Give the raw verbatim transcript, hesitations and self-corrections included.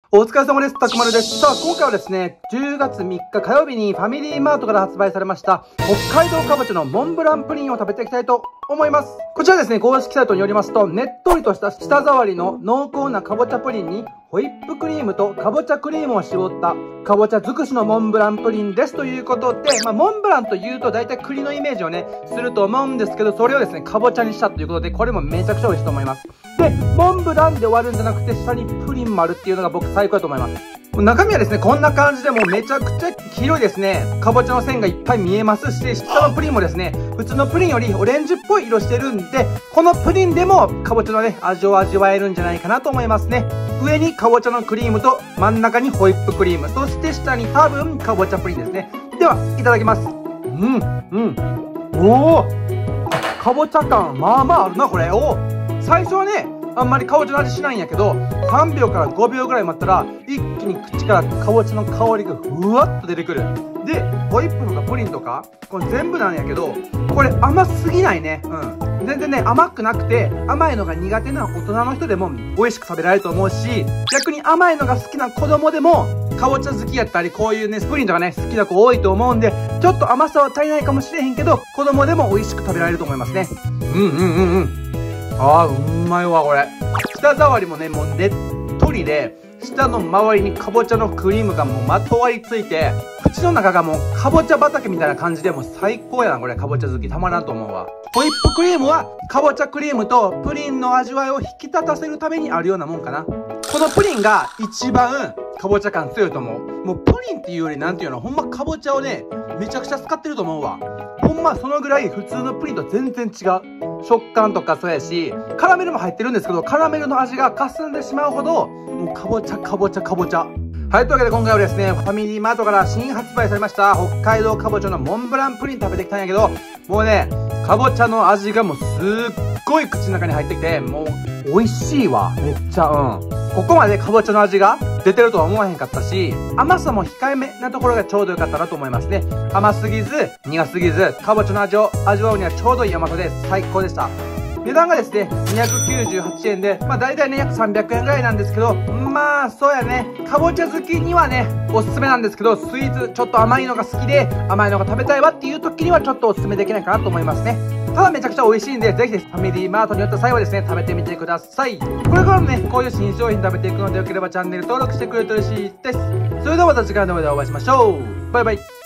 お疲れ様です。たくまるです。さあ、今回はですね、じゅうがつみっか火曜日にファミリーマートから発売されました、北海道かぼちゃのモンブランプリンを食べていきたいと思います。こちらですね、公式サイトによりますと、ねっとりとした舌触りの濃厚なかぼちゃプリンに、ホイップクリームとかぼちゃクリームを絞ったかぼちゃ尽くしのモンブランプリンですということで、まあ、モンブランというと大体栗のイメージをね、すると思うんですけど、それをですね、かぼちゃにしたということで、これもめちゃくちゃ美味しいと思います。で、モンブランで終わるんじゃなくて、下にプリンもあるっていうのが僕最高だと思います。中身はですね、こんな感じでもうめちゃくちゃ広いですね。かぼちゃの線がいっぱい見えますし、下のプリンもですね、普通のプリンよりオレンジっぽい色してるんで、このプリンでもかぼちゃのね、味を味わえるんじゃないかなと思いますね。上にかぼちゃのクリームと真ん中にホイップクリーム、そして下に多分かぼちゃプリンですね。では、いただきます。うん、うん。おー、かぼちゃ感、まあまああるな、これ。おー、最初はね、あんまりかぼちゃの味しないんやけど、さんびょうからごびょうぐらい待ったら、一気に口からかぼちゃの香りがふわっと出てくる。で、ホイップとかプリンとか、これ全部なんやけど、これ甘すぎないね。うん。全然ね、甘くなくて、甘いのが苦手な大人の人でも美味しく食べられると思うし、逆に甘いのが好きな子供でも、かぼちゃ好きやったり、こういうね、プリンとかね、好きな子多いと思うんで、ちょっと甘さは足りないかもしれへんけど、子供でも美味しく食べられると思いますね。うんうんうんうん。あー、うまいわ、これ。舌触りもね、もうねっとりで、舌の周りにかぼちゃのクリームがもうまとわりついて、口の中がもうかぼちゃ畑みたいな感じでもう最高やな、これ。かぼちゃ好きたまらんと思うわ。ホイップクリームは、かぼちゃクリームとプリンの味わいを引き立たせるためにあるようなもんかな。このプリンが一番かぼちゃ感強いと思う。もうプリンっていうよりなんていうの、ほんまかぼちゃをね、めちゃくちゃ使ってると思うわ。ほんまそのぐらい普通のプリンと全然違う。食感とかそうやし、カラメルも入ってるんですけど、カラメルの味が霞んでしまうほど、もうかぼちゃかぼちゃかぼちゃ。はい、というわけで今回はですね、ファミリーマートから新発売されました、北海道かぼちゃのモンブランプリン食べてきたんやけど、もうね、かぼちゃの味がもうすっごい口の中に入ってきて、もう美味しいわ。めっちゃ、うん。ここまでかぼちゃの味が出てるとは思わへんかったし、甘さも控えめなところがちょうどよかったなと思いますね。甘すぎず、苦すぎず、かぼちゃの味を味わうにはちょうどいい甘さで最高でした。値段がですね、にひゃくきゅうじゅうはちえんで、まあ大体ね、約さんびゃくえんぐらいなんですけど、まあ、そうやね。かぼちゃ好きにはね、おすすめなんですけど、スイーツちょっと甘いのが好きで、甘いのが食べたいわっていう時にはちょっとおすすめできないかなと思いますね。ただめちゃくちゃ美味しいんで、ぜひです、ファミリーマートによった際はですね、食べてみてください。これからもね、こういう新商品食べていくのでよければチャンネル登録してくれると嬉しいです。それではまた次回の動画でお会いしましょう。バイバイ。